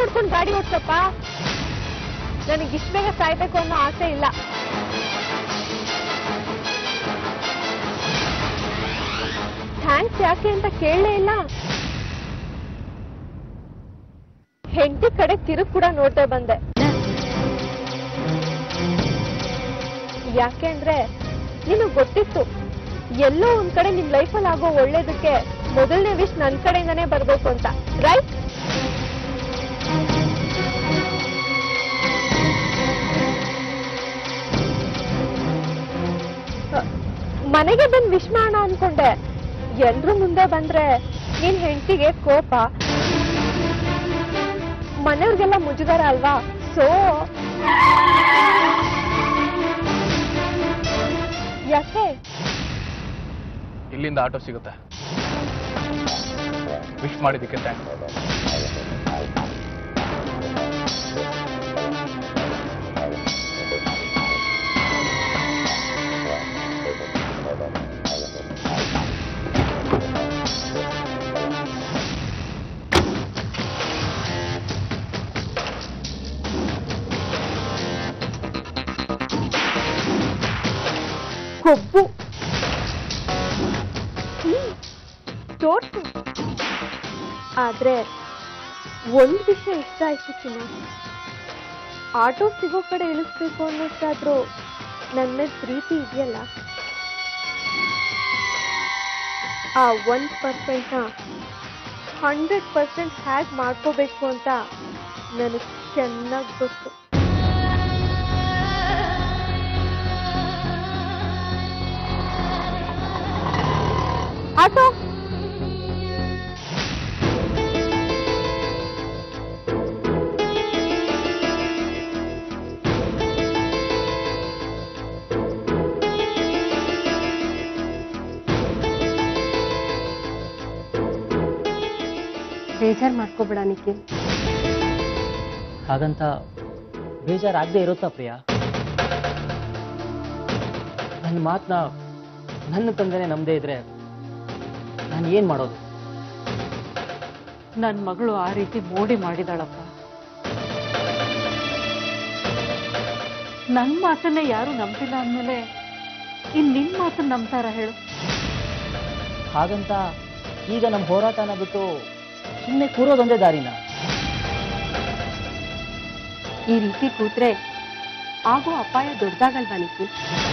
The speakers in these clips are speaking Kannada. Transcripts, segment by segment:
ನೋಡ್ಕೊಂಡು ಗಾಡಿ ಓಡ್ಸಪ್ಪ. ನನಗೆ ಇಷ್ಟ ಬೇಗ ಸಾಯ್ಬೇಕು ಅನ್ನೋ ಆಸೆ ಇಲ್ಲ. ಥ್ಯಾಂಕ್ಸ್ ಯಾಕೆ ಅಂತ ಕೇಳಲೇ ಇಲ್ಲ. ಹೆಂಡತಿ ಕಡೆ ತಿರುಗಿ ಕೂಡ ನೋಡ್ತಾ ಬಂದೆ. ಯಾಕೆ ಅಂದ್ರೆ ನಿನಗ್ ಗೊತ್ತಿತ್ತು ಎಲ್ಲೋ ಒಂದ್ ಕಡೆ ನಿಮ್ ಲೈಫಲ್ಲಿ ಆಗೋ ಒಳ್ಳೇದಕ್ಕೆ ಮೊದಲನೇ ವಿಶ್ ನನ್ ಕಡೆಯಿಂದಾನೇ ಬರ್ಬೇಕು ಅಂತ, ರೈಟ್? ಮನೆಗೆ ಬಂದ್ ವಿಶ್ ಮಾಡೋಣ ಅನ್ಕೊಂಡೆ. ಎಲ್ರೂ ಮುಂದೆ ಬಂದ್ರೆ ನಿನ್ ಹೆಂಡತಿಗೆ ಕೋಪ, ಮನೆಯವ್ರಿಗೆಲ್ಲ ಮುಜುಗರ ಅಲ್ವಾ? ಸೋ ಯಾಕೆ? ಇಲ್ಲಿಂದ ಆಟೋ ಸಿಗುತ್ತೆ. ವಿಶ್ ಮಾಡಿದ್ದಕ್ಕೆ ಥ್ಯಾಂಕ್ಸ್. ಕೊಬ್ಬು ತೋರ್ಸು. ಆದ್ರೆ ಒಂದ್ ವಿಷಯ ಇಷ್ಟ ಆಯ್ತು ಚಿನ್ನ, ಆಟೋ ಸಿಗೋ ಕಡೆ ಇಳಿಸ್ಬೇಕು ಅನ್ನೋಷ್ಟಾದ್ರೂ ನನ್ನ ಪ್ರೀತಿ ಇದೆಯಲ್ಲ, ಆ 1% 100% ಹ್ಯಾಕ್ ಮಾಡ್ಕೋಬೇಕು ಅಂತ ನನಗೆ ಚೆನ್ನಾಗಿ ಗೊತ್ತು. ಆಟೋ ಬೇಜಾರ್ ಮಾಡ್ಕೋಬೇಡ ನಿಖಿಲ್. ಹಾಗಂತ ಬೇಜಾರಾಗದೆ ಇರುತ್ತಾ ಪ್ರಿಯಾ? ನನ್ನ ಮಾತನ್ನ ನನ್ನ ತಂದೆನೇ ನಂಬದೇ ಇದ್ರೆ ನಾನು ಏನ್ ಮಾಡೋದು? ನನ್ನ ಮಗಳು ಆ ರೀತಿ ಮೋಡಿ ಮಾಡಿದಾಳಪ್ಪ. ನನ್ನ ಮಾತನ್ನೇ ಯಾರು ನಂಬಿಲ್ಲ ಅಂದಮೇಲೆ ನಿನ್ ಮಾತನ್ನ ನಂಬ್ತಾರ ಹೇಳು? ಹಾಗಂತ ಈಗ ನಮ್ಮ ಹೋರಾಟನ ಬಿಟ್ಟು ಸುಮ್ಮನೆ ಕೂರೋದೊಂದೇ ದಾರಿನ? ಈ ರೀತಿ ಕೂತ್ರೆ ಆಗೋ ಅಪಾಯ ದೊಡ್ಡದಾಗಲ್ವಾ ನಿಖಿಲ್?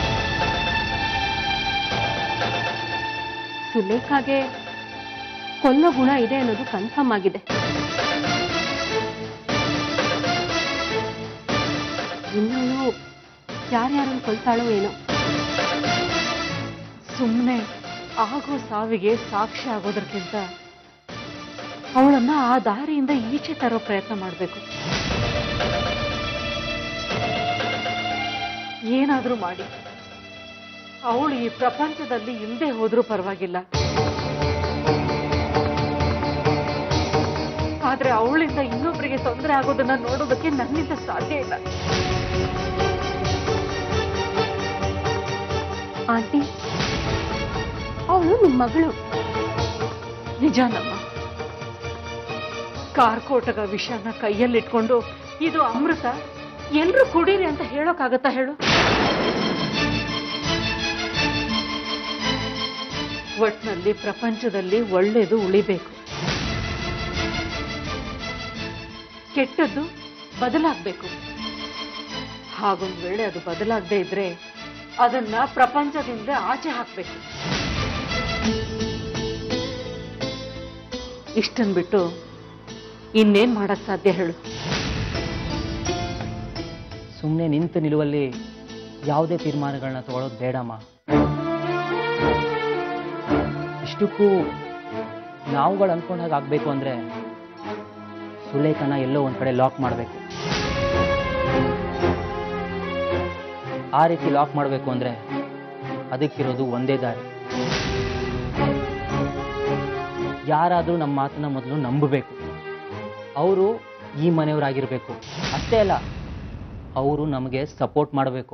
ಸುಲೇಖಾಗೆ ಕೊಲ್ಲೋ ಗುಣ ಇದೆ ಅನ್ನೋದು ಕನ್ಫರ್ಮ್ ಆಗಿದೆ. ಇನ್ನೂ ಯಾರ್ಯಾರನ್ನು ಕೊಲ್ತಾಳೋ ಏನೋ. ಸುಮ್ಮನೆ ಆಗೋ ಸಾವಿಗೆ ಸಾಕ್ಷಿ ಆಗೋದಕ್ಕಿಂತ ಅವಳನ್ನ ಆ ದಾರಿಯಿಂದ ಈಚೆ ತರೋ ಪ್ರಯತ್ನ ಮಾಡಬೇಕು. ಏನಾದ್ರೂ ಮಾಡಿ ಅವಳು ಈ ಪ್ರಪಂಚದಲ್ಲಿ ಇಲ್ಲದೆ ಹೋದ್ರೂ ಪರವಾಗಿಲ್ಲ, ಆದ್ರೆ ಅವಳಿಂದ ಇನ್ನೊಬ್ಬರಿಗೆ ತೊಂದರೆ ಆಗೋದನ್ನ ನೋಡೋದಕ್ಕೆ ನನ್ನಿಂದ ಸಾಧ್ಯ ಇಲ್ಲ. ಆಂಟಿ, ಅವಳು ನಿಮ್ಮ ಮಗಳು. ನಿಜಾನಮ್ಮ, ಕಾರ್ಕೋಟಗ ವಿಷನ ಕೈಯಲ್ಲಿಟ್ಕೊಂಡು ಇದು ಅಮೃತ ಎಲ್ರೂ ಕುಡೀರಿ ಅಂತ ಹೇಳೋಕ್ಕಾಗತ್ತಾ ಹೇಳು? ಒಟ್ನಲ್ಲಿ ಪ್ರಪಂಚದಲ್ಲಿ ಒಳ್ಳೇದು ಉಳಿಬೇಕು, ಕೆಟ್ಟದ್ದು ಬದಲಾಗಬೇಕು. ಹಾಗೊಂದು ವೇಳೆ ಅದು ಬದಲಾಗದೇ ಇದ್ರೆ ಅದನ್ನ ಪ್ರಪಂಚದಿಂದ ಆಚೆ ಹಾಕ್ಬೇಕು. ಇಷ್ಟನ್ ಬಿಟ್ಟು ಇನ್ನೇನ್ ಮಾಡಕ್ ಸಾಧ್ಯ ಹೇಳು? ಸುಮ್ಮನೆ ನಿಂತು ನಿಲುವಲ್ಲಿ ಯಾವುದೇ ತೀರ್ಮಾನಗಳನ್ನ ತಗೊಳ್ಳೋದು ಬೇಡಮ್ಮ. ಇಷ್ಟಕ್ಕೂ ನಾವುಗಳು ಅನ್ಕೊಂಡಾಗ ಆಗ್ಬೇಕು ಅಂದ್ರೆ ಸುಲೇಖನ ಎಲ್ಲೋ ಒಂದ್ ಕಡೆ ಲಾಕ್ ಮಾಡಬೇಕು. ಆ ರೀತಿ ಲಾಕ್ ಮಾಡಬೇಕು ಅಂದ್ರೆ ಅದಕ್ಕಿರೋದು ಒಂದೇ ದಾರಿ. ಯಾರಾದ್ರೂ ನಮ್ಮ ಮಾತನ್ನ ಮೊದಲು ನಂಬಬೇಕು. ಅವರು ಈ ಮನೆಯವರಾಗಿರ್ಬೇಕು. ಅಷ್ಟೇ ಅಲ್ಲ, ಅವರು ನಮಗೆ ಸಪೋರ್ಟ್ ಮಾಡಬೇಕು.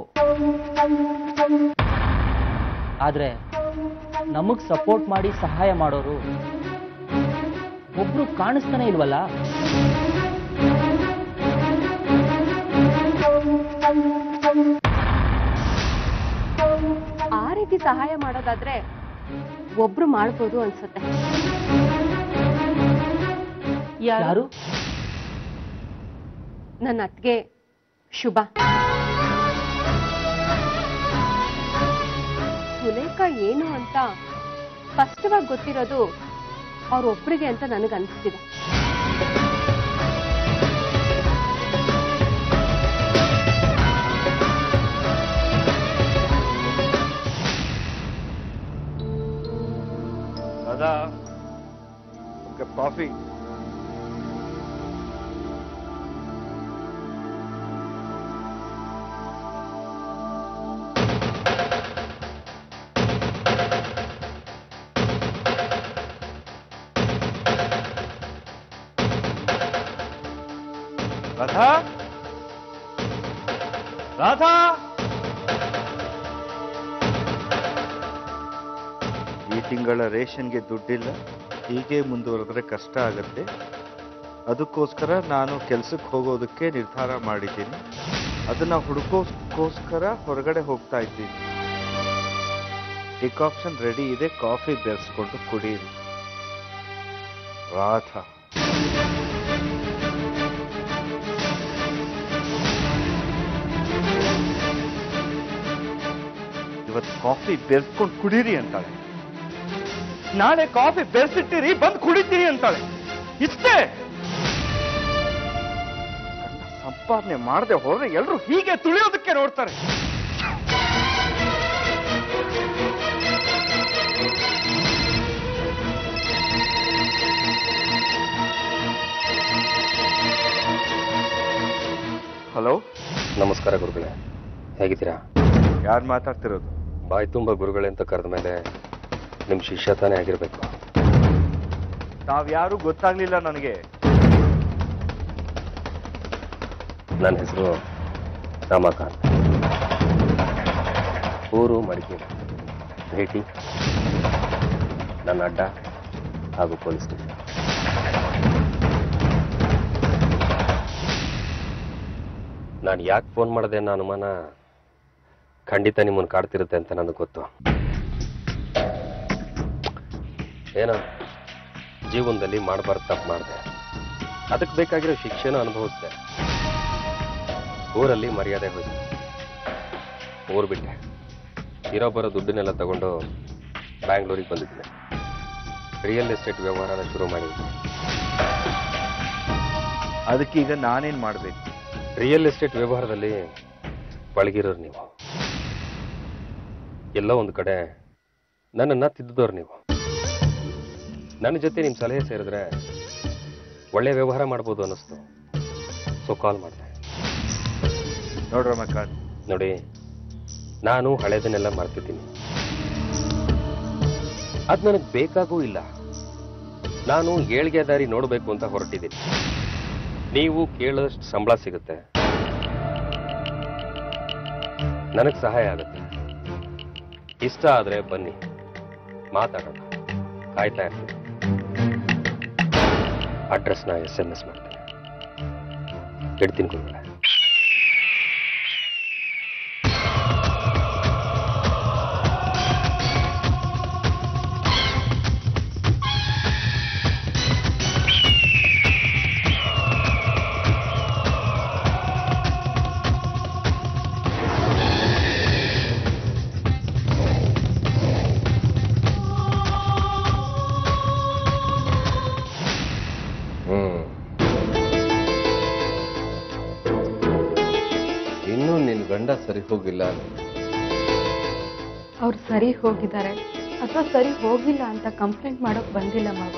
ಆದ್ರೆ ನಮಗ್ ಸಪೋರ್ಟ್ ಮಾಡಿ ಸಹಾಯ ಮಾಡೋರು ಒಬ್ರು ಕಾಣಿಸ್ತಾನೆ ಇಲ್ವಲ್ಲ? ಹುಡುಕಿ ಸಹಾಯ ಮಾಡೋದಾದ್ರೆ ಒಬ್ರು ಮಾಡ್ಬೋದು ಅನ್ಸುತ್ತೆ. ಯಾರು? ನನ್ನ ಅತ್ತಿಗೆ ಶುಭ. ಸುಲೇಖ ಏನು ಅಂತ ಸ್ಪಷ್ಟವಾಗಿ ಗೊತ್ತಿರೋದು ಅವ್ರೊಬ್ರಿಗೆ ಅಂತ ನನಗನ್ಸ್ತಿದೆ. दादा कप कॉफी. राधा राधा ಈ ತಿಂಗಳ ರೇಷನ್ಗೆ ದುಡ್ಡಿಲ್ಲ. ಹೀಗೆ ಮುಂದುವರೆದ್ರೆ ಕಷ್ಟ ಆಗುತ್ತೆ. ಅದಕ್ಕೋಸ್ಕರ ನಾನು ಕೆಲಸಕ್ಕೆ ಹೋಗೋದಕ್ಕೆ ನಿರ್ಧಾರ ಮಾಡಿದ್ದೀನಿ. ಅದನ್ನ ಹುಡುಕೋಸ್ಕರ ಹೊರಗಡೆ ಹೋಗ್ತಾ ಇದ್ದೀನಿ. ಡಿಕಾಕ್ಷನ್ ರೆಡಿ ಇದೆ, ಕಾಫಿ ಬೆರೆಸ್ಕೊಂಡು ಕುಡೀರಿ. ರಾಧಾ. ಇವತ್ತು ಕಾಫಿ ಬೆರೆಸ್ಕೊಂಡು ಕುಡೀರಿ ಅಂತಾಳೆ. ನಾಳೆ ಕಾಫಿ ಬೆರೆಸಿಟ್ಟಿರಿ ಬಂದು ಕುಡಿತೀರಿ ಅಂತಾಳೆ. ಇಷ್ಟೇ. ಸಂಪಾದನೆ ಮಾಡದೆ ಹೋದ್ರೆ ಎಲ್ಲರೂ ಹೀಗೆ ತುಳಿಯೋದಕ್ಕೆ ನೋಡ್ತಾರೆ. ಹಲೋ, ನಮಸ್ಕಾರ ಗುರುಗಳೇ, ಹೇಗಿದ್ದೀರಾ? ಯಾರು ಮಾತಾಡ್ತಿರೋದು? ಬಾಯಿ ತುಂಬ ಗುರುಗಳೇ ಅಂತ ಕರೆದ ಮೇಲೆ ನಿಮ್ಮ ಶಿಷ್ಯ ತಾನೇ ಆಗಿರ್ಬೇಕು. ತಾವ್ಯಾರು ಗೊತ್ತಾಗ್ಲಿಲ್ಲ ನನಗೆ. ನನ್ನ ಹೆಸರು ರಮಾಕಾಂತ್, ಊರು ಮಡಿಕೇರಿ. ಭೇಟಿ ನನ್ನ ಅಡ್ಡ ಹಾಗೂ ಪೊಲೀಸ್ ಸ್ಟೇಷನ್. ನಾನು ಯಾಕೆ ಫೋನ್ ಮಾಡಿದೆ ಅನ್ನೋ ಅನುಮಾನ ಖಂಡಿತ ನಿಮ್ಮನ್ನು ಕಾಡ್ತಿರುತ್ತೆ ಅಂತ ನನಗೆ ಗೊತ್ತು. ಏನೋ ಜೀವನದಲ್ಲಿ ಮಾಡಬಾರ್ದು ತಪ್ಪು ಮಾಡಿದೆ, ಅದಕ್ಕೆ ಬೇಕಾಗಿರೋ ಶಿಕ್ಷೆನೂ ಅನುಭವಿಸಿದೆ. ಊರಲ್ಲಿ ಮರ್ಯಾದೆ ಹೋಯ್ತು, ಊರು ಬಿಟ್ಟೆ. ಇರೋ ಬರೋ ದುಡ್ಡನ್ನೆಲ್ಲ ತಗೊಂಡು ಬ್ಯಾಂಗ್ಳೂರಿಗೆ ಬಂದಿದ್ದೀನಿ. ರಿಯಲ್ ಎಸ್ಟೇಟ್ ವ್ಯವಹಾರನ ಶುರು ಮಾಡಿದ್ದೀನಿ. ಅದಕ್ಕೀಗ ನಾನೇನ್ ಮಾಡ್ಬೇಕು? ರಿಯಲ್ ಎಸ್ಟೇಟ್ ವ್ಯವಹಾರದಲ್ಲಿ ಪಳಗಿರೋರು ನೀವು. ಎಲ್ಲೋ ಒಂದು ಕಡೆ ನನ್ನನ್ನು ತಿದ್ದಿದವ್ರು ನೀವು. ನನ್ನ ಜೊತೆ ನಿಮ್ಮ ಸಲಹೆ ಸೇರಿದ್ರೆ ಒಳ್ಳೆ ವ್ಯವಹಾರ ಮಾಡ್ಬೋದು ಅನ್ನಿಸ್ತು. ಸೊ ಕಾಲ್ ಮಾಡಿದೆ. ನೋಡ್ರ ರಮಾಕಾಂತ್, ನೋಡಿ, ನಾನು ಹಳೇದನ್ನೆಲ್ಲ ಮಾಡ್ತಿದ್ದೀನಿ. ಅದು ನನಗೆ ಬೇಕಾಗೂ ಇಲ್ಲ. ನಾನು ಏಳ್ಗೆ ದಾರಿ ನೋಡಬೇಕು ಅಂತ ಹೊರಟಿದ್ದೀನಿ. ನೀವು ಕೇಳೋಷ್ಟು ಸಂಬಳ ಸಿಗುತ್ತೆ, ನನಗೆ ಸಹಾಯ ಆಗುತ್ತೆ. ಇಷ್ಟ ಆದರೆ ಬನ್ನಿ, ಮಾತಾಡೋಣ. ಕಾಯ್ತಾ ಇರ್ತೀನಿ. ಅಡ್ರೆಸ್ನ SMS ಮಾಡ್ತೀನಿ. ಇಡ್ತೀನಿ ಗುರುಗಳೇ. ಇನ್ನೂ ನಿನ್ ಗಂಡ ಸರಿ ಹೋಗಿಲ್ಲ? ಅವ್ರು ಸರಿ ಹೋಗಿದ್ದಾರೆ ಅಥವಾ ಸರಿ ಹೋಗಿಲ್ಲ ಅಂತ ಕಂಪ್ಲೇಂಟ್ ಮಾಡೋಕ್ ಬಂದಿಲ್ಲ ಮಾವ.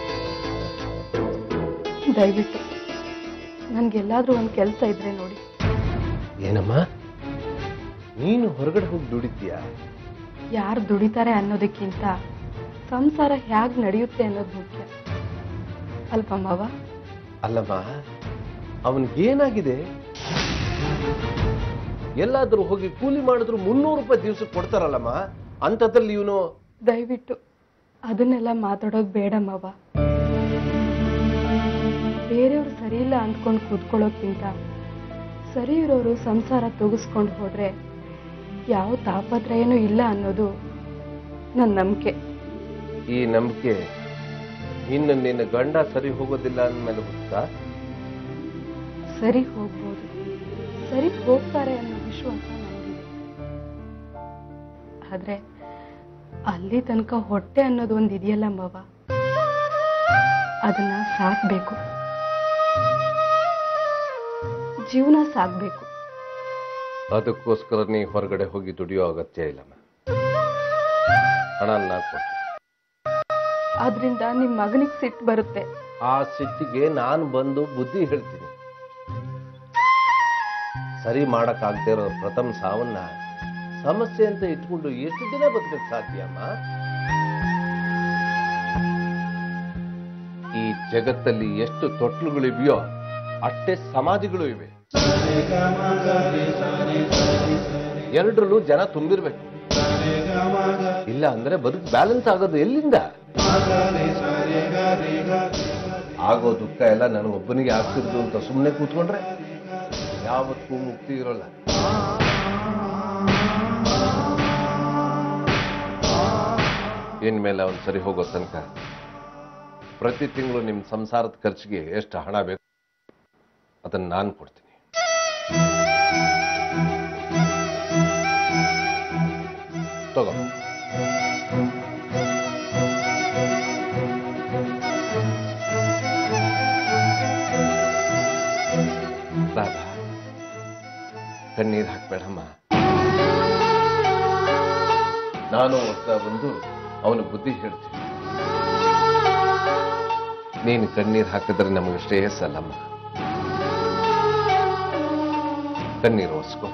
ದಯವಿಟ್ಟು ನನ್ಗೆಲ್ಲಾದ್ರೂ ಒಂದು ಕೆಲಸ ಇದ್ರೆ ನೋಡಿ. ಏನಮ್ಮ, ನೀನು ಹೊರಗಡೆ ಹೋಗಿ ದುಡಿತೀಯಾ? ಯಾರು ದುಡಿತಾರೆ ಅನ್ನೋದಕ್ಕಿಂತ ಸಂಸಾರ ಹೇಗ್ ನಡೆಯುತ್ತೆ ಅನ್ನೋದು ಮುಖ್ಯ ಅಲ್ವಾ ಮಾವ? ಅಲ್ಲಮ್ಮ, ಅವನಿಗೇನಾಗಿದೆ? ಎಲ್ಲಾದ್ರೂ ಹೋಗಿ ಕೂಲಿ ಮಾಡಿದ್ರು 300 ರೂಪಾಯಿ ದಿವಸಕ್ಕೆ ಕೊಡ್ತಾರಲ್ಲಮ್ಮ, ಅಂತದ್ರಲ್ಲಿ ಇವನು. ದಯವಿಟ್ಟು ಅದನ್ನೆಲ್ಲ ಮಾತಾಡೋದು ಬೇಡ ಮಾವ. ಬೇರೆಯವ್ರು ಸರಿ ಇಲ್ಲ ಅಂದ್ಕೊಂಡು ಕೂತ್ಕೊಳ್ಳೋಕ್ಕಿಂತ ಸರಿ ಇರೋರು ಸಂಸಾರ ತೂಗಿಸ್ಕೊಂಡು ಹೋದ್ರೆ ಯಾವ ತಾಪತ್ರಯನೂ ಇಲ್ಲ ಅನ್ನೋದು ನನ್ನ ನಂಬಿಕೆ. ಈ ನಂಬಿಕೆ ಇನ್ನು ನಿನ್ನ ಗಂಡ ಸರಿ ಹೋಗೋದಿಲ್ಲ ಅಂದ್ಮೇಲೆ ಗೊತ್ತಾ? ಸರಿ ಹೋಗ್ಬೋದು, ಸರಿ ಹೋಗ್ತಾರೆ ಅನ್ನೋ ವಿಶ್ವಾಸ ನನಗಿದೆ. ಆದ್ರೆ ಅಲ್ಲಿ ತನಕ ಹೊಟ್ಟೆ ಅನ್ನೋದು ಒಂದು ಇದೆಯಲ್ಲ ಮಾವ, ಅದನ್ನ ಸಾಕ್ಬೇಕು, ಜೀವನ ಸಾಕ್ಬೇಕು. ಅದಕ್ಕೋಸ್ಕರ ನೀ ಹೊರಗಡೆ ಹೋಗಿ ದುಡಿಯೋ ಅಗತ್ಯ ಇಲ್ಲಮ್ಮ. ಹಣ ನಾನು ಕೊಡ್ತೀನಿ. ಆದ್ರಿಂದ ನಿಮ್ ಮಗನಿಗೆ ಸಿಟ್ಟು ಬರುತ್ತೆ. ಆ ಸಿಟ್ಟಿಗೆ ನಾನು ಬಂದು ಬುದ್ಧಿ ಹೇಳ್ತೀನಿ. ಸರಿ ಮಾಡಕ್ಕಾಗದೇ ಇರೋ ಪ್ರಥಮ ಸಾವನ್ನ ಸಮಸ್ಯೆ ಅಂತ ಇಟ್ಕೊಂಡು ಎಷ್ಟು ದಿನ ಬದುಕಕ್ಕೆ ಸಾಧ್ಯ ಅಮ್ಮ? ಈ ಜಗತ್ತಲ್ಲಿ ಎಷ್ಟು ತೊಟ್ಲುಗಳಿವೆಯೋ ಅಷ್ಟೇ ಸಮಾಧಿಗಳು ಇವೆ. ಎರಡರಲ್ಲೂ ಜನ ತುಂಬಿರ್ಬೇಕು. ಇಲ್ಲ ಅಂದ್ರೆ ಬದುಕು ಬ್ಯಾಲೆನ್ಸ್ ಆಗೋದು ಎಲ್ಲಿಂದ? ಆಗೋ ದುಃಖ ಎಲ್ಲ ನನಗೊಬ್ಬನಿಗೆ ಆಗ್ತಿರೋದು ಅಂತ ಸುಮ್ಮನೆ ಕೂತ್ಕೊಂಡ್ರೆ ಯಾವತ್ತೂ ಮುಕ್ತಿ ಇರೋಲ್ಲ. ಇನ್ಮೇಲೆ ಅವನು ಸರಿ ಹೋಗೋ ತನಕ ಪ್ರತಿ ತಿಂಗಳು ನಿಮ್ಮ ಸಂಸಾರದ ಖರ್ಚಿಗೆ ಎಷ್ಟು ಹಣ ಬೇಕು ಅದನ್ನು ನಾನು ಕೊಡ್ತೀನಿ. ತಗೋ. ರಾಧಾ, ಕಣ್ಣೀರು ಹಾಕ್ಬೇಡಮ್ಮ. ನಾನು ಹೋಗ್ತಾ ಬಂದು ಅವನ ಬುದ್ಧಿ ಹೇಳ್ತೀನಿ. ನೀನು ಕಣ್ಣೀರು ಹಾಕಿದ್ರೆ ನಮಗೆ ಶ್ರೇಯಸ್ಸಲ್ಲಮ್ಮ. ಕಣ್ಣೀರು ಒರೆಸ್ಕೋ.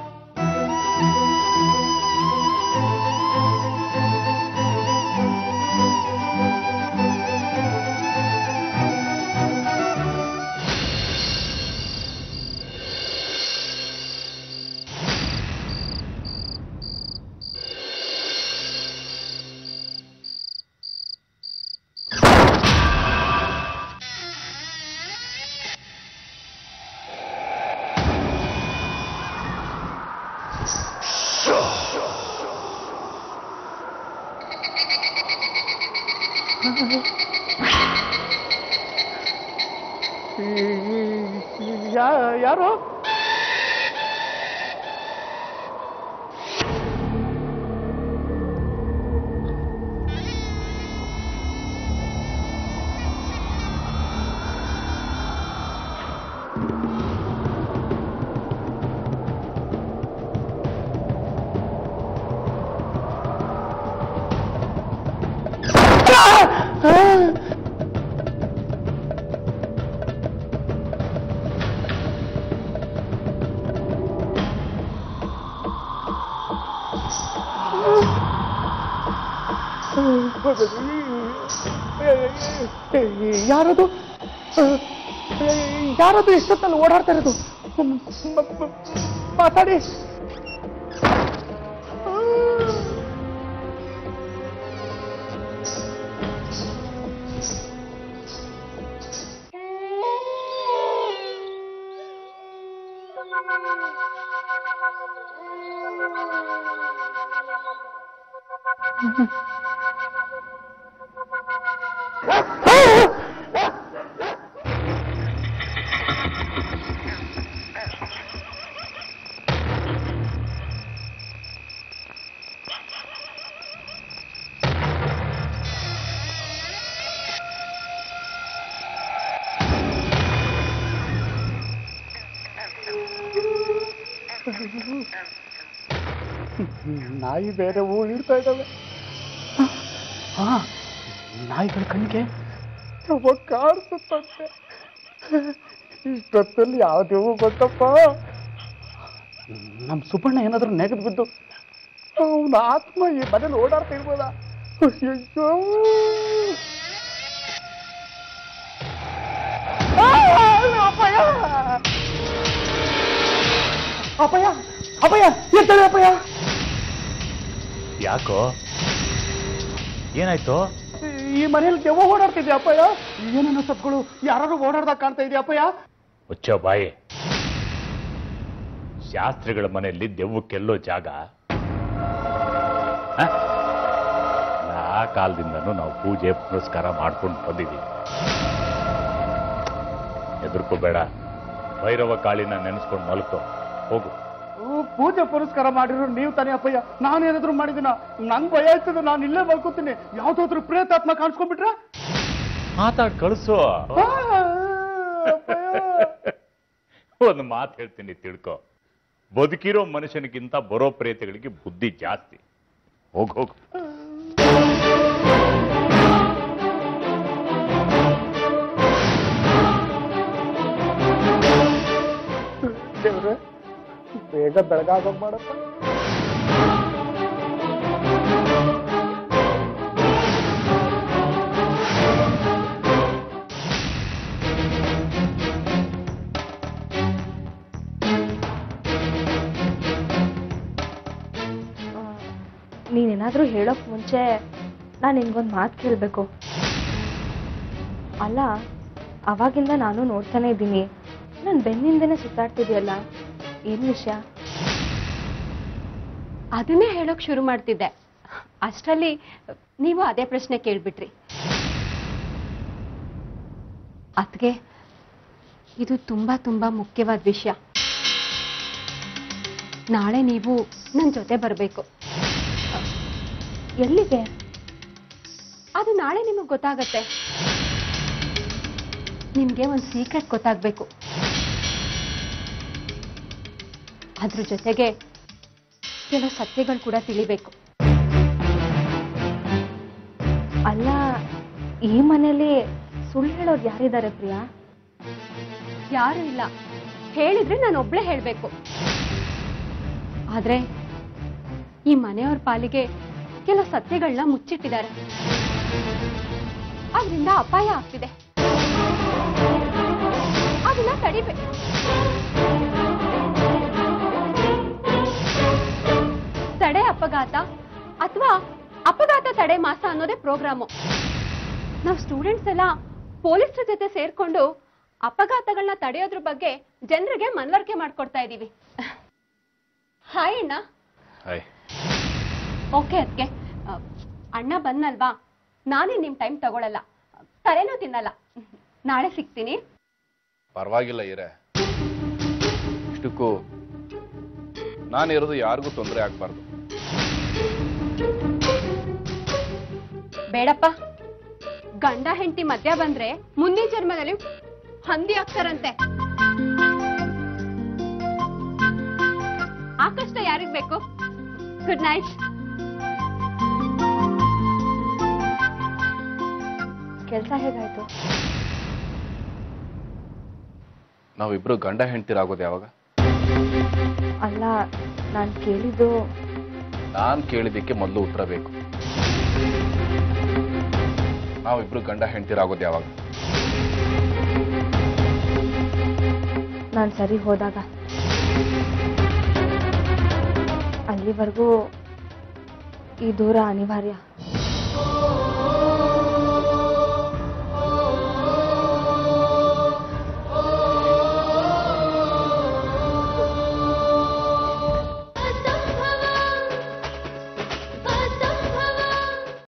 ಯಾರು? ಯಾರದು? ಯಾರದು ಎಷ್ಟೊತ್ತಲ್ಲಿ ಓಡಾಡ್ತಾ ಇರೋದು? ಮಾತಾಡಿ. ನಾಯಿ ಬೇರೆ ಊಳಿಡ್ತಾ ಇದ್ದಾವೆ. ನಾಯಿಗಳ ಕಣ್ಣಿಗೆ ಕಾಣಿಸುತ್ತಂತೆ. ಇಷ್ಟೊತ್ತಲ್ಲಿ ಯಾವ್ದೇವು ಗೊತ್ತಪ್ಪ? ನಮ್ಮ ಸುಬ್ಬಣ್ಣ ಏನಾದ್ರೂ ನೆಗೆದು ಬಿದ್ದು ಅವನ ಆತ್ಮ ಈ ಮನೇಲಿ ಓಡಾಡ್ತಾ ಇರ್ಬೋದಾ? ಅಯ್ಯೋ, ಅಪ್ಪಯ್ಯ ಅಪ್ಪಯ್ಯ ಅಪ್ಪಯ್ಯ ಎತ್ತಳೆ ಅಪ್ಪಯ್ಯ. ಯಾಕೋ, ಏನಾಯ್ತು? ಈ ಮನೇಲಿ ದೆವ್ವ ಓಡಾಡ್ತಿದ್ಯಾ ಅಪ್ಪಯ್ಯ? ಏನೇನೋ ಸತ್ಗಳು ಯಾರು ಓಡಾಡ್ದಾಗ ಕಾಣ್ತಾ ಇದೆಯಾ ಅಪ್ಪಯ್ಯ? ಮುಚ್ಚೋ ಬಾಯಿ. ಶಾಸ್ತ್ರಿಗಳ ಮನೆಯಲ್ಲಿ ದೆವ್ವಕ್ಕೆಲ್ಲೋ ಜಾಗ? ಆ ಕಾಲದಿಂದನೂ ನಾವು ಪೂಜೆ ಪುರಸ್ಕಾರ ಮಾಡ್ಕೊಂಡು ಬಂದಿದ್ದೀವಿ. ಹೆದರ್ಕೋಬೇಡ, ಭೈರವ ಕಾಳಿನ ನೆನೆಸ್ಕೊಂಡು ಮಲ್ಕೋ, ಹೋಗು. ಪೂಜೆ ಪುರಸ್ಕಾರ ಮಾಡಿದ್ರು ನೀವು ತಾನೇ ಅಪ್ಪಯ್ಯ, ನಾನೇನಾದ್ರು ಮಾಡಿದಿನ? ನಂಗೆ ಭಯ ಆಯ್ತದ, ನಾನು ಇಲ್ಲೇ ಮಲ್ಕೋತೀನಿ. ಯಾವ್ದಾದ್ರು ಪ್ರೇತಾತ್ಮ ಕಾಣಿಸ್ಕೊಂಡ್ಬಿಟ್ರೆ ಮಾತಾಡ್ ಕಳಿಸೋ. ಒಂದು ಮಾತು ಹೇಳ್ತೀನಿ, ತಿಳ್ಕೊ. ಬದುಕಿರೋ ಮನುಷ್ಯನಿಗಿಂತ ಬರೋ ಪ್ರೇತಗಳಿಗೆ ಬುದ್ಧಿ ಜಾಸ್ತಿ. ಹೋಗು. ದೇವ್ರೆ, ಬೇಗ ಬೆಳಗಾಗ ಮಾಡಪ್ಪ. ನೀನೇನಾದ್ರೂ ಹೇಳೋಕ್ ಮುಂಚೆ ನಾನು ನಿನ್ಗೊಂದು ಮಾತು ಕೇಳಬೇಕು. ಅಲ್ಲ, ಅವಾಗಿಂದ ನಾನು ನೋಡ್ತಾನೆ ಇದ್ದೀನಿ, ನಾನು ಬೆನ್ನಿಂದನೇ ಸುತ್ತಾಡ್ತಿದ್ಯಲ್ಲ, ಏನು ವಿಷಯ? ಅದನ್ನೇ ಹೇಳೋಕ್ ಶುರು ಮಾಡ್ತಿದ್ದೆ, ಅಷ್ಟರಲ್ಲಿ ನೀವು ಅದೇ ಪ್ರಶ್ನೆ ಕೇಳ್ಬಿಟ್ರಿ. ಅದ್ಗೆ ಇದು ತುಂಬಾ ತುಂಬಾ ಮುಖ್ಯವಾದ ವಿಷಯ. ನಾಳೆ ನೀವು ನನ್ನ ಜೊತೆ ಬರಬೇಕು. ಎಲ್ಲಿಗೆ? ಅದು ನಾಳೆ ನಿಮಗೆ ಗೊತ್ತಾಗತ್ತೆ. ನಿಮ್ಗೆ ಒಂದು ಸೀಕ್ರೆಟ್ ಗೊತ್ತಾಗ್ಬೇಕು. ಅದ್ರ ಜೊತೆಗೆ ಕೆಲವು ಸತ್ಯಗಳು ಕೂಡ ತಿಳಿಬೇಕು. ಅಲ್ಲ, ಈ ಮನೇಲಿ ಸುಳ್ಳು ಹೇಳೋರು ಯಾರಿದ್ದಾರೆ ಪ್ರಿಯಾ? ಯಾರು ಇಲ್ಲ. ಹೇಳಿದ್ರೆ ನಾನು ಒಬ್ಳೆ ಹೇಳ್ಬೇಕು. ಆದ್ರೆ ಈ ಮನೆಯವ್ರ ಪಾಲಿಗೆ ಕೆಲವು ಸತ್ಯಗಳನ್ನ ಮುಚ್ಚಿಟ್ಟಿದ್ದಾರೆ. ಅದರಿಂದ ಅಪಾಯ ಆಗ್ತಿದೆ. ಅದನ್ನ ತಡಿಬೇಕು. ತಡೆ ಅಪಘಾತ ಅಥವಾ ಅಪಘಾತ ತಡೆ ಮಾಸ ಅನ್ನೋದೇ ಪ್ರೋಗ್ರಾಮು. ನಾವು ಸ್ಟೂಡೆಂಟ್ಸ್ ಎಲ್ಲ ಪೊಲೀಸರ ಜೊತೆ ಸೇರ್ಕೊಂಡು ಅಪಘಾತಗಳನ್ನ ತಡೆಯೋದ್ರ ಬಗ್ಗೆ ಜನರಿಗೆ ಮನವರಿಕೆ ಮಾಡ್ಕೊಡ್ತಾ ಇದ್ದೀವಿ. ಹಾಯ್ ಅಣ್ಣ. ಓಕೆ, ಅದಕ್ಕೆ ಅಣ್ಣ ಬಂದಲ್ವಾ, ನಾನೇ ನಿಮ್ ಟೈಮ್ ತಗೊಳಲ್ಲ, ತಲೆನೂ ತಿನ್ನಲ್ಲ. ನಾಳೆ ಸಿಗ್ತೀನಿ. ಪರವಾಗಿಲ್ಲ ಇರೇ, ಇಷ್ಟಕ್ಕೂ ನಾನಿರೋದು ಯಾರಿಗೂ ತೊಂದರೆ ಆಗ್ಬಾರ್ದು. ಬೇಡಪ್ಪ, ಗಂಡ ಹೆಂಡತಿ ಮಧ್ಯ ಬಂದ್ರೆ ಮುಂದಿನ ಜನ್ಮದಲ್ಲಿ ಹಂದಿ ಆಗ್ತಾರಂತೆ. ಆ ಕಷ್ಟ ಯಾರಿಗ್ ಬೇಕು? Good night. ಕೆಲಸ ಹೇಗಾಯ್ತು? ನಾವಿಬ್ರು ಗಂಡ ಹೆಂಡ್ತಿರಾಗೋದು ಯಾವಾಗ? ಅಲ್ಲ, ನಾನು ಕೇಳಿದ್ದು. ನಾನು ಕೇಳಿದ್ದಕ್ಕೆ ಮೊದಲು ಉತ್ತರ ಬೇಕು. ನಾವಿಬ್ರು ಗಂಡ ಹೆಂಡ್ತಿರಾಗೋದು ಯಾವಾಗ? ನಾನು ಸರಿ ಹೋದಾಗ. ಅಲ್ಲಿವರೆಗೂ ಈ ದೂರ ಅನಿವಾರ್ಯ.